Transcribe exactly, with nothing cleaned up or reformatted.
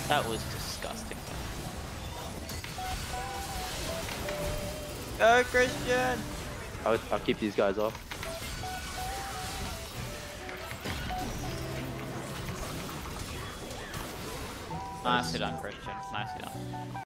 That was disgusting. Go, Christian! I'll, I'll keep these guys off. Nicely done, Christian. Nicely done.